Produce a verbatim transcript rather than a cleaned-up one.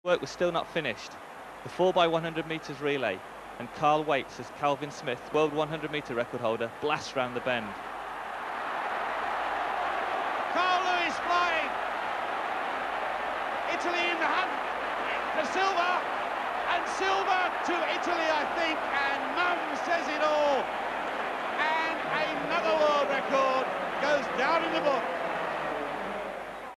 Work was still not finished. The four by one hundred metres relay, and Carl waits as Calvin Smith, world one hundred metre record holder, blasts round the bend. Carlo is flying. Italy in the hunt for silver, and silver to Italy, I think, and Mum says